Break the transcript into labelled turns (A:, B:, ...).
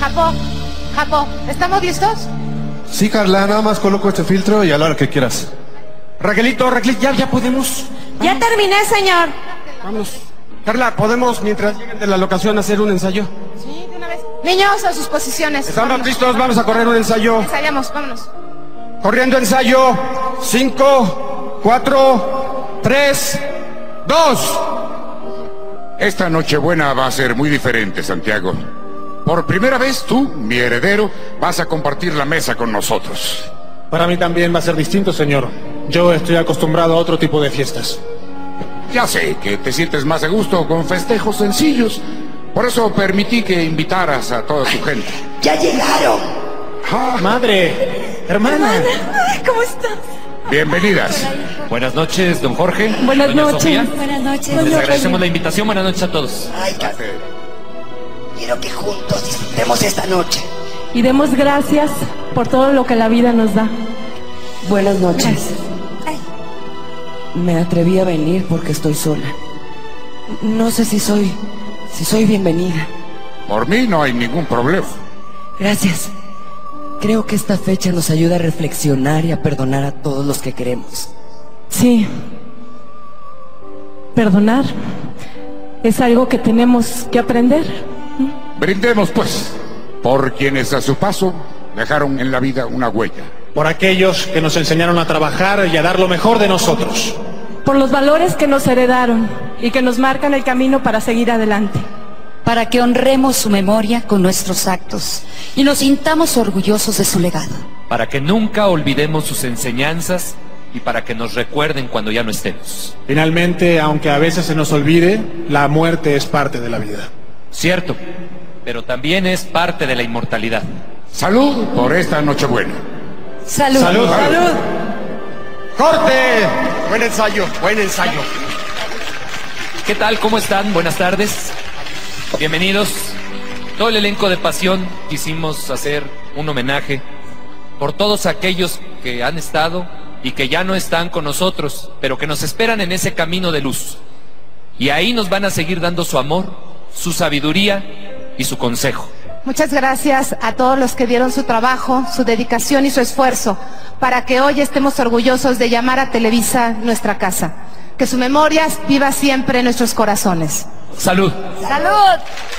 A: Japo, ¿estamos listos?
B: Sí, Carla, nada más coloco este filtro y a la hora que quieras.
C: Raquelito, ya podemos.
A: Ya terminé, señor.
C: Vamos. Carla, ¿podemos, mientras lleguen de la locación, hacer un ensayo?
A: Sí, de una vez. Niños, a sus posiciones.
C: Estamos
A: Vámonos.
C: listos, vamos a correr un ensayo.
A: Ensayamos, vámonos.
C: Corriendo ensayo. 5, 4, 3, 2.
D: Esta Nochebuena va a ser muy diferente, Santiago. Por primera vez tú, mi heredero, vas a compartir la mesa con nosotros.
E: Para mí también va a ser distinto, señor. Yo estoy acostumbrado a otro tipo de fiestas.
D: Ya sé que te sientes más a gusto con festejos sencillos. Por eso permití que invitaras a toda tu gente.
F: ¡Ya llegaron!
E: Madre, hermana.
A: ¿Cómo estás?
D: Bienvenidas.
G: Buenas noches, don Jorge.
A: Buenas
G: Doña
A: noches.
G: Sofía.
A: Buenas noches.
G: Les agradecemos la invitación. Buenas noches a todos.
F: Ay, quiero que juntos disfrutemos esta noche.
H: Y demos gracias por todo lo que la vida nos da.
F: Buenas noches. Me atreví a venir porque estoy sola. No sé si soy bienvenida.
D: Por mí no hay ningún problema.
F: Gracias. Creo que esta fecha nos ayuda a reflexionar y a perdonar a todos los que queremos.
H: Sí. Perdonar es algo que tenemos que aprender.
D: Brindemos, pues, por quienes a su paso dejaron en la vida una huella.
E: Por aquellos que nos enseñaron a trabajar y a dar lo mejor de nosotros.
H: Por los valores que nos heredaron y que nos marcan el camino para seguir adelante.
I: Para que honremos su memoria con nuestros actos y nos sintamos orgullosos de su legado.
G: Para que nunca olvidemos sus enseñanzas y para que nos recuerden cuando ya no estemos.
E: Finalmente, aunque a veces se nos olvide, la muerte es parte de la vida.
G: Cierto, pero también es parte de la inmortalidad.
D: Salud por esta Nochebuena.
I: ¡Salud!
C: ¡Salud!
I: ¡Salud!
C: ¡Corte! Buen ensayo, buen ensayo.
G: ¿Qué tal? ¿Cómo están? Buenas tardes. Bienvenidos. Todo el elenco de Pasión quisimos hacer un homenaje por todos aquellos que han estado y que ya no están con nosotros, pero que nos esperan en ese camino de luz. Y ahí nos van a seguir dando su amor, su sabiduría y su consejo.
A: Muchas gracias a todos los que dieron su trabajo, su dedicación y su esfuerzo para que hoy estemos orgullosos de llamar a Televisa nuestra casa. Que su memoria viva siempre en nuestros corazones.
G: ¡Salud!
A: ¡Salud!